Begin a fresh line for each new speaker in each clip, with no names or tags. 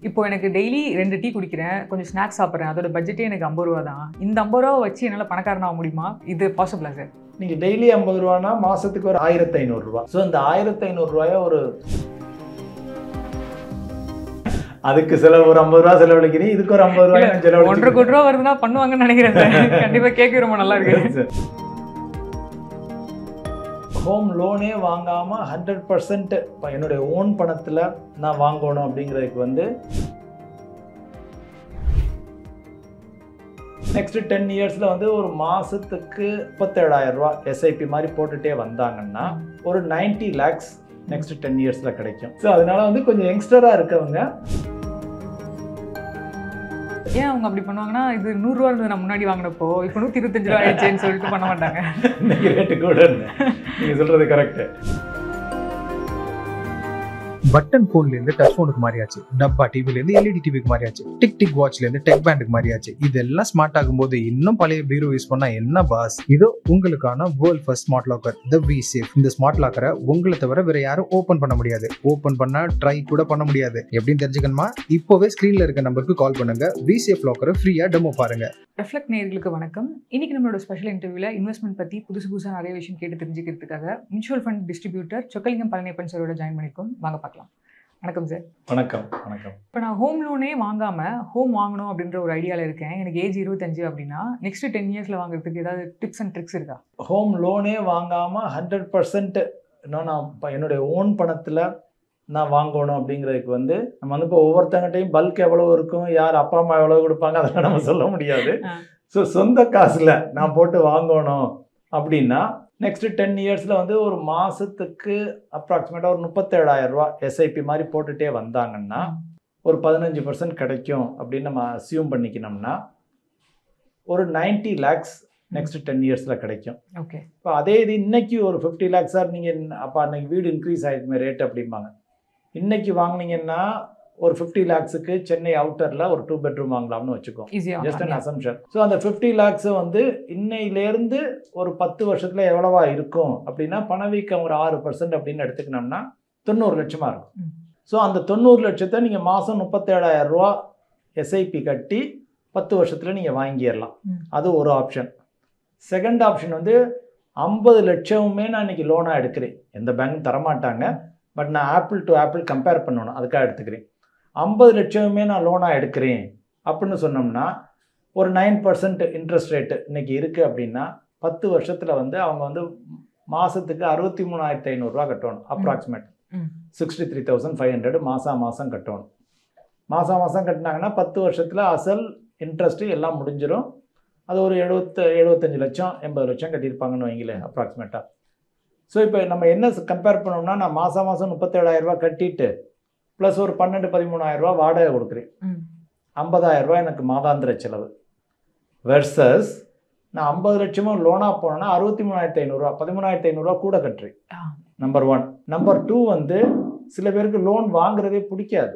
இப்போ எனக்கு daily 2 tea குடிக்கிறேன், கொஞ்சம் ஸ்நாக்ஸ் சாப்பிட்றேன். அதோட பட்ஜெட்டே எனக்கு ₹50 தான். இந்த ₹50 வச்சு என்னால பணக்காரன் ஆக முடியுமா? இது பாசிபிளா சார்?
நீங்க டெய்லி ₹50னா மாசத்துக்கு ஒரு ₹1500. ஸோ இந்த ₹1500 ஒரு அதுக்கு செலவு ஒரு ₹50 செலவழிக்கிறீங்க, இதுக்கு ஒரு ₹50
₹1.25 கோடி வருதுன்னா பண்ணுவாங்கன்னு நினைக்கிறேன் சார். கண்டிப்பா கேட்க ரொம்ப நல்லா இருக்கு.
ஹோம் லோனே வாங்காம 100% என்னுடைய ஓன் பணத்துல நான் வாங்கணும் அப்படிங்கிறதுக்கு வந்து நெக்ஸ்ட் 10 இயர்ஸ்ல வந்து ஒரு மாசத்துக்கு ₹37,000 எஸ்ஐபி மாதிரி போட்டுட்டே வந்தாங்கன்னா ஒரு 90 lakhs நெக்ஸ்ட் 10 இயர்ஸ்ல கிடைக்கும். ஸோ அதனால வந்து கொஞ்சம் யங்ஸ்டரா இருக்கவங்க
ஏன் அவங்க அப்படி பண்ணுவாங்கன்னா, இது ₹100 இருந்தது நான் முன்னாடி வாங்கினப்போ இப்போ ₹125 ஆயிடுச்சேன்னு சொல்லிட்டு பண்ண மாட்டாங்க.
இன்னைக்கு ரேட்டு கூட நீங்க சொல்றது கரெக்ட்.
பட்டன் போன்ல இருந்து டச் போனுக்கு மாறியாச்சு, டப்பா டிவில இருந்து எல்இடி டிவிக்கு மாறியாச்சு, டிக் டிக் வாட்ச்ல இருந்து டெக் பேண்டுக்கு மாறியாச்சு. இதெல்லாம் ஸ்மார்ட் ஆகும்போது இன்னும் பழைய பீரோ யூஸ் பண்ணா என்ன பாஸ்? இதோ உங்களுக்கான world first smart locker the V-Safe. இந்த ஸ்மார்ட் லாக்கரை உங்களை தவிர வேற யாரும் ஓபன் பண்ண முடியாது. ஓபன் பண்ணா ட்ரை கூட பண்ண முடியாது. எப்படின்னு தெரிஞ்சுக்கணுமா? இப்போவே ஸ்கிரீன்ல இருக்க நம்பருக்கு கால் பண்ணுங்க. V-Safe லாக்கரை ஃப்ரீயா டெமோ பாருங்க.
ரெஃப்ளெக்ட் நேயர்களுக்கு வணக்கம். இன்னைக்கு நம்மளோட ஸ்பெஷல் இன்டர்வியூல இன்வெஸ்ட்மெண்ட் பத்தி புதுசா நிறைய விஷயம் கேட்டு தெரிஞ்சுக்கிறதுக்காக mutual fund distributor Chockalingam Palaniappan சாரோட ஜாயின் பண்ணிருக்கோம். வாங்க பார்க்கலாம். வணக்கம் சார்.
வணக்கம். வணக்கம்.
இப்போ நான் ஹோம் லோனே வாங்காம ஹோம் வாங்கணும் அப்படின்ற ஒரு ஐடியாவில் இருக்கேன். எனக்கு ஏஜ் 25 அப்படின்னா நெக்ஸ்ட் 10 இயர்ஸ்ல வாங்குறதுக்கு ஏதாவது டிப்ஸ் அண்ட் ட்ரிக்ஸ் இருக்கா?
ஹோம் லோனே வாங்காம 100% நான் என்னுடைய ஓன் பணத்துல நான் வாங்கணும் அப்படிங்கிறதுக்கு வந்து நம்ம வந்து இப்போ ஒவ்வொருத்தங்கிட்டையும் பல்க் எவ்வளோ இருக்கும், யார் அப்பா அம்மா எவ்வளோ கொடுப்பாங்க, அதெல்லாம் நம்ம சொல்ல முடியாது. ஸோ சொந்த காசில் நான் போட்டு வாங்கணும் அப்படின்னா நெக்ஸ்ட் 10 இயர்ஸில் வந்து ஒரு மாதத்துக்கு அப்ராக்சிமேட்டாக ஒரு ₹37,000 எஸ்ஐபி மாதிரி போட்டுகிட்டே வந்தாங்கன்னா ஒரு 15% கிடைக்கும் அப்படின்னு நம்ம அசியூம் பண்ணிக்கணும்னா ஒரு 90 lakhs நெக்ஸ்ட் 10 இயர்ஸில் கிடைக்கும்.
ஓகே.
இப்போ அதே இது இன்னைக்கு ஒரு 50 lakhs சார் நீங்கள் அப்போ அன்னைக்கு வீடு இன்க்ரீஸ் ஆகிருக்குமே ரேட் அப்படிம்பாங்க. இன்னைக்கு வாங்கினீங்கன்னா ஒரு 50 lakhsக்கு சென்னை அவுட்டரில் ஒரு 2 bedroom வாங்கலாம்னு வச்சுக்கோம். Just an assumption. ஸோ அந்த 50 lakhs வந்து இன்னையிலேருந்து ஒரு 10 வருஷத்தில் எவ்வளவா இருக்கும் அப்படின்னா பணவீக்கம் ஒரு 6% அப்படின்னு எடுத்துக்கணும்னா 90 லட்சமாக இருக்கும். ஸோ அந்த 90 லட்சத்தை நீங்கள் மாதம் ₹37,000 எஸ்ஐபி கட்டி 10 வருஷத்தில் நீங்கள் வாங்கிடலாம். அது ஒரு ஆப்ஷன். செகண்ட் ஆப்ஷன் வந்து 50 லட்சமுமே நான் இன்னைக்கு லோனாக எடுக்கிறேன், எந்த பேங்க்கும் தரமாட்டாங்க, பட் நான் ஆப்பிள் டு ஆப்பிள் கம்பேர் பண்ணணும், அதுக்காக எடுத்துக்கிறேன். 50 லட்சமுமே நான் லோனாக எடுக்கிறேன் அப்படின்னு சொன்னோம்னா ஒரு 9% இன்ட்ரெஸ்ட் ரேட்டு இன்றைக்கி இருக்குது அப்படின்னா 10 வருஷத்தில் வந்து அவங்க வந்து மாதத்துக்கு ₹63,500 கட்டணும். அப்ராக்சிமேட் 63,500 மாதம் கட்டணும். மாதம் கட்டினாங்கன்னா 10 வருஷத்தில் அசல் இன்ட்ரெஸ்ட்டு எல்லாம் முடிஞ்சிடும். அது ஒரு 75 லட்சம் 80 லட்சம் கட்டியிருப்பாங்கன்னு வைங்களேன் அப்ராக்சிமேட்டாக. ஸோ இப்போ நம்ம என்ன கம்பேர் பண்ணோம்னா நான் மாதம் ₹37,000 கட்டிட்டு ப்ளஸ் ஒரு ₹12,000-13,000 வாடகை கொடுக்குறேன், ₹50,000 எனக்கு மாதாந்திர செலவு. வெர்சஸ் நான் 50 லட்சமும் லோனாக போனேன்னா ₹63,500 13,500 கூட கட்டுறேன். நம்பர் 1. நம்பர் 2 வந்து சில பேருக்கு லோன் வாங்குறதே பிடிக்காது.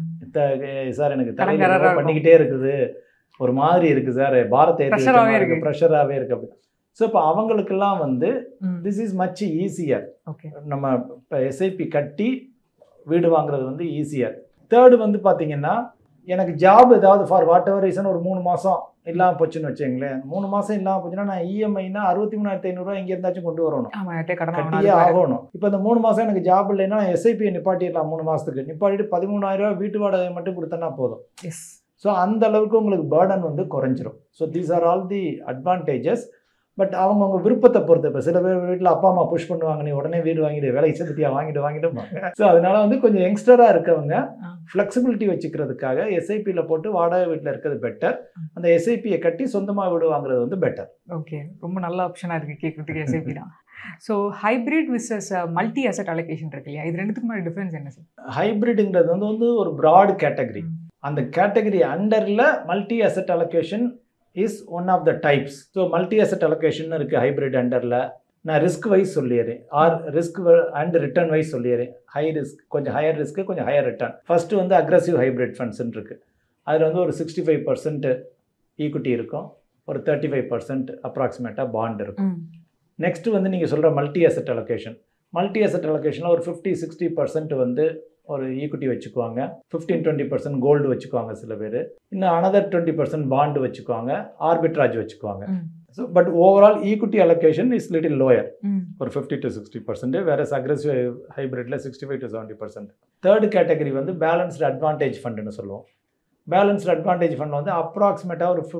சார் எனக்கு தலைவர் பண்ணிக்கிட்டே இருக்குது, ஒரு மாதிரி இருக்குது சார், பாரத்தை ஏற்றி ப்ரெஷராகவே இருக்குது அப்படி. ஸோ இப்போ அவங்களுக்கெல்லாம் வந்து திஸ் இஸ் மச் ஈஸியர். நம்ம இப்போ எஸ்ஐபி கட்டி வீடு வாங்குறது வந்து ஈஸியர். தேர்டு வந்து பார்த்தீங்கன்னா எனக்கு ஜாப் ஏதாவது ஃபார் வாட் எவர் ரீசன் ஒரு 3 மாதம் இல்லாமல் போச்சுன்னு வச்சுங்களேன். 3 மாதம் இல்லாமல் போச்சுன்னா நான் இஎம்ஐனா ₹63,500 எங்கே இருந்தாச்சும் கொண்டு வரணும், கட்டியே ஆகணும். இப்போ இந்த 3 மாதம் எனக்கு ஜாப் இல்லைன்னா எஸ்ஐபியை நிப்பாட்டிடலாம். 3 மாதத்துக்கு நிப்பாட்டிட்டு ₹13,000 வீட்டு வாடகை மட்டும் கொடுத்தனா போதும். ஸோ அந்த அளவுக்கு உங்களுக்கு பேர்டன் வந்து குறைஞ்சிரும். So these are all the advantages. But அவங்கவுங்க விருப்பத்தை பொறுத்து. இப்போ சில பேர் வீட்டில் அப்பா அம்மா புஷ் பண்ணுவாங்க, நீ உடனே வீடு வாங்கிடு, வேலை சேர்த்துட்டியா வாங்கிடுவாங்க. ஸோ அதனால வந்து கொஞ்சம் யங்ஸ்டராக இருக்கவங்க ஃப்ளெக்சிபிலிட்டி வச்சுக்கிறதுக்காக எஸ்ஐபியில் போட்டு வாடகை வீட்டில் இருக்கிறது பெட்டர். அந்த எஸ்ஐபியை கட்டி சொந்தமாக வீடு வாங்குறது வந்து பெட்டர்.
ஓகே, ரொம்ப நல்ல ஆப்ஷனாக இருக்குது கேட்குறதுக்கு எஸ்ஐபி தான். So hybrid versus multi asset allocation இருக்கு இல்லையா, இது ரெண்டுத்துக்குமே டிஃபரன்ஸ் என்ன சார்?
ஹைப்ரிட்ங்கிறது வந்து ஒரு ப்ராட் கேட்டகரி. அந்த கேட்டகரி அண்டரில் multi asset allocation is one of the types. So multi asset allocation இருக்குது ஹைப்ரிட் அண்டரில். நான் ரிஸ்க் வைஸ் சொல்லிடுறேன், or risk and return wise சொல்லிடுறேன். ஹை ரிஸ்க் கொஞ்சம் ஹையர் ரிஸ்க்கு கொஞ்சம் ஹையர் ரிட்டர்ன். ஃபஸ்ட்டு வந்து அக்ரெசிவ் ஹைப்ரிட் ஃபண்ட்ஸ்ன்னு இருக்குது. அதில் வந்து ஒரு 65% ஈக்விட்டி இருக்கும், ஒரு 35% அப்ராக்சிமேட்டாக பாண்ட் இருக்கும். நெக்ஸ்ட்டு வந்து நீங்கள் சொல்கிற multi asset allocation. Multi asset அலோகேஷனில் ஒரு 50-60% வந்து ஒரு ஈக்விட்டி வச்சுக்குவாங்க, 15-20% கோல்டு வச்சுக்குவாங்க சில பேர், இன்னும் another 20% பாண்டு வச்சுக்குவாங்க, ஆர்பிட்ராஜ் வச்சுக்குவாங்க. So but overall equity allocation is little lower, ஒரு 50-60%, வேறஸ் அக்ரெசிவ் ஹைப்ரிட்ல 65-70%. தேர்ட் கேட்டகரி வந்து பேலன்ஸ்டு அட்வான்டேஜ் ஃபண்டுன்னு சொல்லுவோம். பேலன்ஸ்டு அட்வான்டேஜ் ஃபண்ட் வந்து அப்ராக்சிமேட்டாக ஒரு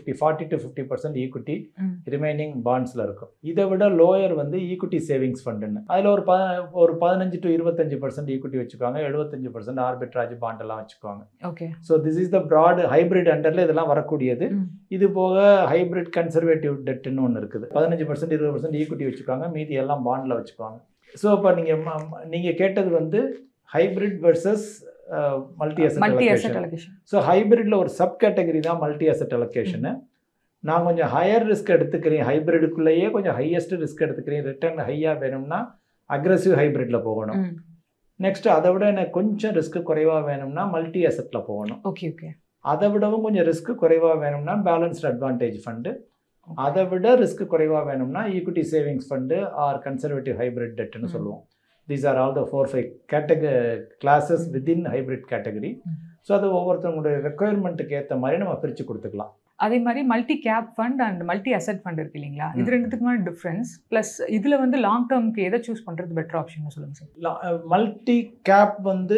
40-50% ஈக்விட்டி, ரிமைனிங் பாண்ட்ஸில் இருக்கும். இதை விட லோயர் வந்து ஈக்விட்டி சேவிங்ஸ் ஃபண்டுன்னு, அதில் ஒரு 15-25% ஈக்விட்டி வச்சுக்குவாங்க, 75% ஆர்பிட்ராஜ் பாண்டெல்லாம் வச்சுக்குவாங்க.
Okay.
So this is the broad hybrid அண்டரில் இதெல்லாம் வரக்கூடியது. இது போக ஹைப்ரிட் கன்சர்வேட்டிவ் டெட்டுன்னு ஒன்று இருக்குது. 15-20% ஈக்விட்டி வச்சுக்குவாங்க, மீதி எல்லாம் பாண்டில் வச்சுக்குவாங்க. ஸோ இப்போ நீங்கள் கேட்டது வந்து hybrid versus multi asset allocation. So ஹைப்ரிட்ல ஒரு சப் கேட்டகரி தான் மல்டி அசெட் அலோகேஷனு. நான் கொஞ்சம் ஹையர் ரிஸ்க் எடுத்துக்கிறேன், ஹைப்ரிடுக்குள்ளேயே கொஞ்சம் ஹையஸ்ட் ரிஸ்க் எடுத்துக்கிறேன், ரிட்டர்ன் ஹையாக வேணும்னா அக்ரெசிவ் ஹைப்ரிட்ல போகணும். நெக்ஸ்ட் அதை விட எனக்கு கொஞ்சம் ரிஸ்க் குறைவாக வேணும்னா மல்டி அசெட்டில் போகணும்.
Okay okay.
அதை விடவும் கொஞ்சம் ரிஸ்க் குறைவாக வேணும்னா பேலன்ஸ்டு அட்வான்டேஜ் ஃபண்டு, அதை விட ரிஸ்க் குறைவாக வேணும்னா equity savings fund or conservative hybrid டெட்னு சொல்லுவோம். These are all the 4-5 classes within hybrid category. So அது ஒவ்வொருத்தவங்களுடைய ரெக்குயர்மெண்ட்டுக்கு ஏற்ற மாதிரி நம்ம பிரித்து கொடுத்துக்கலாம்.
அதே மாதிரி multi cap fund and multi asset fund இருக்கு இல்லைங்களா, இது ரெண்டுத்துக்குமான டிஃப்ரென்ஸ் ப்ளஸ் இதில் வந்து லாங் டேர்முக்கு எதை சூஸ் பண்ணுறது பெட்டர் ஆப்ஷன் சொல்லுங்கள் சார்.
மல்டி கேப் வந்து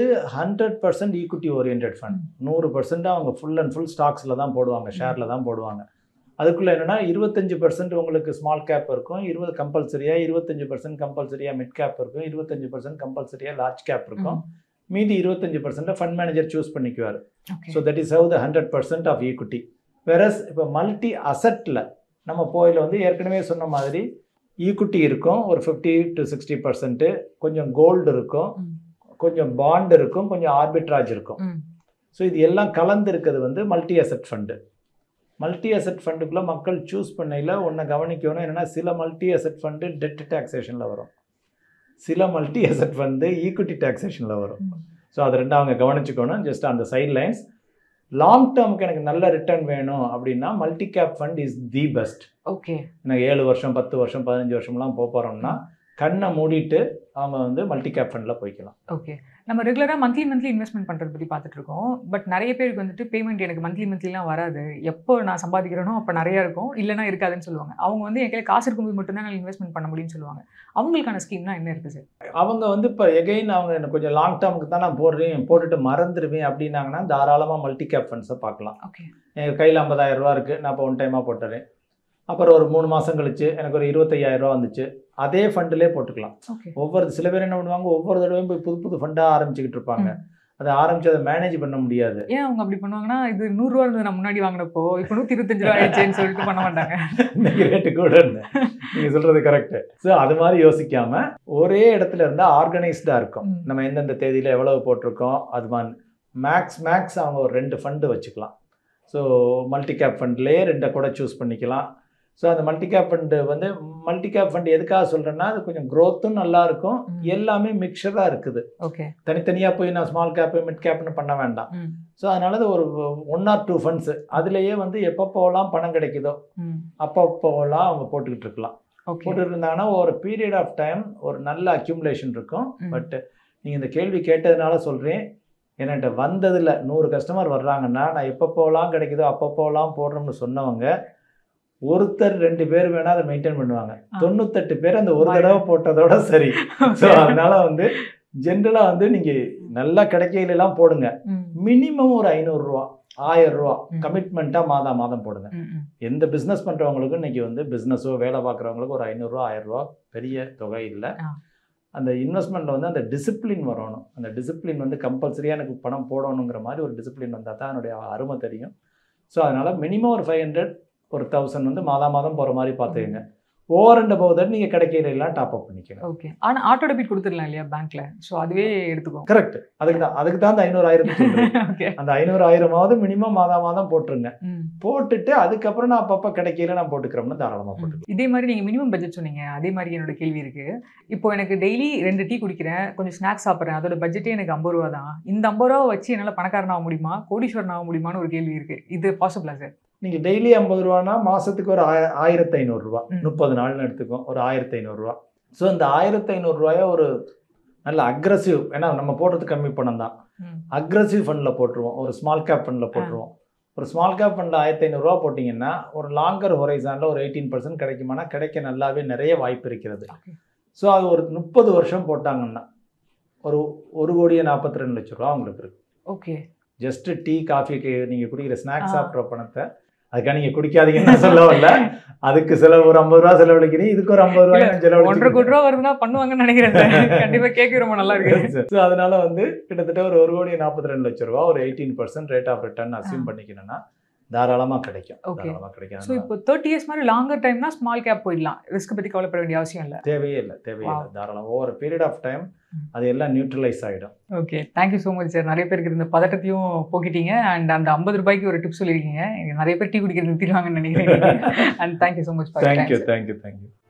100% ஈக்விட்டி ஓரியன்ட் ஃபண்ட். 100% அவங்க ஃபுல் அண்ட் ஃபுல் ஸ்டாக்ஸில் தான் போடுவாங்க, ஷேரில் தான் போடுவாங்க. அதுக்குள்ளே என்னென்னா 25% உங்களுக்கு ஸ்மால் கேப் இருக்கும், 20 கம்பல்சரியாக, 25% கம்பல்சரியாக மிட் கேப் இருக்கும், 25% கம்பல்சரியாக லார்ஜ் கேப் இருக்கும், மீதி 25% ஃபண்ட் மேனேஜர் சூஸ் பண்ணிக்குவார். So that is how the 100% of equity. Versus இப்போ மல்டி அசெட்டில் நம்ம போயில் வந்து ஏற்கனவே சொன்ன மாதிரி ஈக்விட்டி இருக்கும் ஒரு 50-60%, கொஞ்சம் கோல்டு இருக்கும், கொஞ்சம் பாண்ட் இருக்கும், கொஞ்சம் ஆர்பிட்ராஜ் இருக்கும். ஸோ இது எல்லாம் கலந்து இருக்கிறது வந்து multi asset fund. Multi asset ஃபண்டுக்குள்ளே மக்கள் சூஸ் பண்ணையில் ஒன்றை கவனிக்கணும், என்னென்னா சில மல்டி அசெட் ஃபண்டு டெட் டேக்ஸேஷனில் வரும், சில மல்டி அசெட் ஃபண்டு ஈக்விட்டி டேக்ஸேஷனில் வரும். ஸோ அது ரெண்டும் அவங்க கவனிச்சுக்கணும். ஜஸ்ட் அந்த சைட் லைன்ஸ். லாங் டேர்முக்கு எனக்கு நல்ல ரிட்டர்ன் வேணும் அப்படின்னா multi cap fund is the best.
Okay.
எனக்கு 7 வருஷம் 10 வருஷம் 15 வருஷம்லாம் போகிறோம்னா கண்ணை மூடிட்டு அவங்க வந்து மல்டி கேப் ஃபண்டில் போய்க்கலாம்.
ஓகே. நம்ம ரெகுலராக மந்த்லி இன்வெஸ்ட்மெண்ட் பண்ணுறது பற்றி பார்த்துட்டு இருக்கோம். பட் நிறைய பேருக்கு வந்துட்டு பேமெண்ட் எனக்கு மந்த்லிலாம் வராது, எப்போ நான் சம்பாதிக்கிறேனோ அப்போ நிறையா இருக்கும், இல்லைனா இருக்காதுன்னு சொல்லுவாங்க. அவங்க வந்து என் கையில் காசு இருக்கும்போது மட்டும்தான் நான் இன்வெஸ்ட்மெண்ட் பண்ண முடியும்னு சொல்லுவாங்க. அவங்களுக்கான ஸ்கீம்னா என்ன இருக்குது சார்?
அவங்க வந்து இப்போ எகைன் அவங்க எனக்கு கொஞ்சம் லாங் டேர்முக்கு தான் நான் போட்டுட்டு மறந்துடுவேன் அப்படின்னாங்கன்னா தாராளமாக மல்டி கேப் ஃபண்ட்ஸை பார்க்கலாம்.
ஓகே.
எங்கள் கையில் 50,000 ரூபா இருக்குது, நான் இப்போ ஒன் டைமாக போட்டுறேன், அப்புறம் ஒரு 3 மாதம் கழிச்சு எனக்கு ஒரு 25,000 ரூபா வந்துச்சு, அதே ஃபண்டிலே போட்டுக்கலாம். சில பேர் என்ன பண்ணுவாங்க, ஒவ்வொரு தடவையும் போய் புது ஃபண்டாக ஆரம்பிச்சுக்கிட்டு இருப்பாங்க. அதை ஆரம்பிச்சு அதை மேனேஜ் பண்ண முடியாது.
ஏன் அவங்க அப்படி பண்ணுவாங்கன்னா, இது 100 ரூபா இருந்தது நான் முன்னாடி வாங்கினப்போ இப்போ 125 ரூபா ஆயிடுச்சேன்னு சொல்லிட்டு பண்ண மாட்டாங்க. இன்னைக்கு ரேட்டு கூட இருந்தேன், நீங்கள் சொல்கிறது கரெக்டு. ஸோ அது மாதிரி யோசிக்காமல் ஒரே இடத்துல இருந்தால் ஆர்கனைஸ்டாக இருக்கும். நம்ம எந்தெந்த தேதியில் எவ்வளவு போட்டிருக்கோம் அது மாதிரி மேக்ஸ் அவங்க ஒரு 2 ஃபண்டு வச்சுக்கலாம். ஸோ மல்டி கேப் ஃபண்ட்லேயே 2 கூட சூஸ் பண்ணிக்கலாம். ஸோ அந்த மல்டி கேப் ஃபண்ட் எதுக்காக சொல்கிறேன்னா, அது கொஞ்சம் க்ரோத்தும் நல்லா இருக்கும், எல்லாமே மிக்சராக இருக்குது. ஓகே.
தனித்தனியாக போய் நான் ஸ்மால் கேப்பு மிட் கேப்னு பண்ண வேண்டாம். ஸோ அதனால ஒரு 1 or 2 ஃபண்ட்ஸு அதுலேயே வந்து எப்பப்போலாம் பணம் கிடைக்குதோ அப்பப்போலாம் அவங்க போட்டுக்கிட்டு இருக்கலாம். போட்டுட்டு இருந்தாங்கன்னா ஒரு பீரியட் ஆஃப் டைம் ஒரு நல்ல அக்யூமுலேஷன் இருக்கும். பட் நீங்கள் இந்த கேள்வி கேட்டதுனால சொல்கிறேன், என்கிட்ட வந்ததில் 100 கஸ்டமர் வர்றாங்கன்னா நான் எப்பப்போலாம் கிடைக்குதோ அப்பப்போலாம் போடுறோம்னு சொன்னவங்க ஒருத்தர் 2 பேர் வேணா அதை மெயின்டைன் பண்ணுவாங்க. 98 பேர் அந்த ஒரு தடவை போட்டதோட சரி. ஸோ அதனால வந்து ஜென்ரலாக வந்து நீங்கள் நல்லா கிடைக்கையிலாம் போடுங்க. மினிமம் ஒரு 500 ரூபா 1000 ரூபா கமிட்மெண்ட்டாக மாதம் போடுங்க. எந்த பிஸ்னஸ் பண்ணுறவங்களுக்கும் இன்றைக்கி வந்து பிஸ்னஸோ வேலை பார்க்குறவங்களுக்கு ஒரு 500 ரூபா 1000 ரூபா பெரிய தொகை இல்லை. அந்த இன்வெஸ்ட்மெண்ட்டில் வந்து அந்த டிசிப்ளின் வரணும். அந்த டிசிப்ளின் வந்து கம்பல்சரியாக எனக்கு பணம் போடணுங்கிற மாதிரி ஒரு டிசிப்ளின் வந்தால் தான் என்னுடைய அருமை தெரியும். ஸோ அதனால் மினிமம் ஒரு 500 ஒரு 1000 வந்து மாதம் போகிற மாதிரி பார்த்துக்கங்க. ஓவர் அண்ட் அபவ் தட் நீங்கள் கிடைக்கிறதெல்லாம் டாப் அப் பண்ணிக்கணும்.
ஓகே. ஆனால் ஆட்டோ டெபிட் கொடுத்துடலாம் இல்லையா பேங்க்கில்? ஸோ அதுவே எடுத்துக்கோங்க.
கரெக்ட். அதுக்கு தான் அந்த 500,000 அந்த 500,000 மினிமம் மாதம் போட்டுருங்க. போட்டுட்டு அதுக்கப்புறம் நான் அப்பப்போ கிடைக்கல நான் போட்டுக்கிறோம்னு தாராளமாக போட்டு.
இதே மாதிரி நீங்கள் மினிமம் பட்ஜெட் சொன்னீங்க, அதே மாதிரி என்னோட கேள்வி இருக்குது. இப்போ எனக்கு டெய்லி 2 டீ குடிக்கிறேன், கொஞ்சம் ஸ்நாக்ஸ் சாப்பிட்றேன், அதோட பட்ஜெட்டே எனக்கு 50 ரூபா தான். இந்த 50 ரூபா வச்சு என்னால் பணக்காரன் ஆக முடியுமா, கோடீஸ்வரன் ஆக முடியுமான்னு ஒரு கேள்வி இருக்குது. இது பாசிபிளா சார்?
நீங்கள் டெய்லி 50 ரூபானா மாதத்துக்கு ஒரு 1500 ரூபா, 30 நாள்னு எடுத்துக்கோம், ஒரு 1500 ரூபா. ஸோ இந்த 1500 ரூபாயை ஒரு நல்ல அக்ரஸிவ், ஏன்னா நம்ம போடுறது கம்மி பணம் தான், அக்ரஸிவ் ஃபண்டில் போட்டுருவோம், ஒரு ஸ்மால் கேப் ஃபண்டில் போட்டுருவோம். ஒரு ஸ்மால் கேப் ஃபண்டில் 1500 ரூபா போட்டிங்கன்னா ஒரு லாங்கர் ஹொரைசானில் ஒரு 18% கிடைக்குமானா கிடைக்க நல்லாவே நிறைய வாய்ப்பு இருக்கிறது. ஸோ அது ஒரு 30 வருஷம் போட்டாங்கன்னா ஒரு 1,42,00,000 ரூபா உங்களுக்கு இருக்கு.
ஓகே.
ஜஸ்ட் டீ காஃபிக்கு நீங்கள் குடிக்கிற ஸ்நாக்ஸ் சாப்பிட்ற பணத்தை அதுக்காக நீங்கள் குடிக்காதீங்கன்னு சொல்ல வரல, அதுக்கு செலவு ஒரு 50 ரூபா செலவழிக்கிறீங்க, இதுக்கு ஒரு 50 ரூபாய் செலவு
1.5 கோடி ரூபா வருதுன்னா பண்ணுவாங்கன்னு நினைக்கிறேன். கண்டிப்பா கேட்க ரொம்ப நல்லா இருக்கு.
ஸோ அதனால வந்து கிட்டத்தட்ட ஒரு 1,42,00,000 ரூபா ஒரு 18% ரேட் ஆஃப் ரிட்டர்ன் அசியூம் பண்ணிக்கணும்னா தாராளமாக கிடைக்கும். தாராளமாக கிடைக்கும்.
ஸோ இப்போ 30 இயர்ஸ் மாதிரி லாங்கர் டைம்னா ஸ்மால் கேப் போயிடலாம், ரிஸ்க் பற்றி கவலைப்பட வேண்டிய அவசியம் இல்லை.
தேவையே இல்லை. தாராளம் ஓவர் பீரியட் ஆஃப் டைம் அது எல்லாம் நியூட்ரலைஸ் ஆகிடும்.
Okay, thank you so much sir. நிறைய பேருக்கு இந்த பதட்டத்தையும் போக்கிட்டீங்க அண்ட் அந்த 50 ரூபாய்க்கு ஒரு டிப்ஸ் சொல்லியிருக்கீங்க. நிறைய பேர் டீ குடிக்கிறது நிறுத்திடுவாங்கன்னு நினைக்கிறேன். And thank you so much.
Thank you.